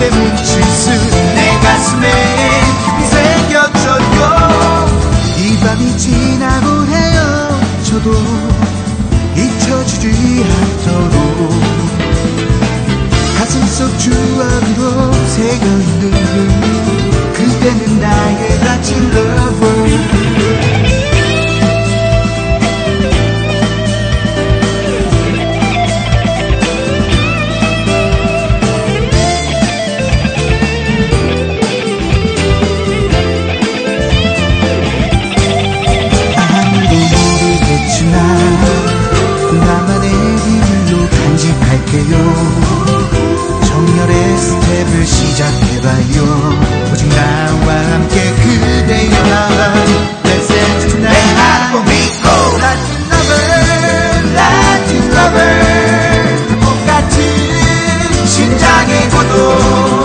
너의 몸짓은 내 가슴에 새겨져요. 이 밤이 지나고 헤어져도 잊혀지지 않도록 가슴 속 추억으로 새겨있는 그대는 나의 같은 lover. 나만의 비밀로 간직할게요. 정열의 스텝을 시작해봐요. 오직 나와 함께 그대여. Let's dance tonight. 내 하루 믿고 Latin lover, Latin lover. 똑같은 심장의 고도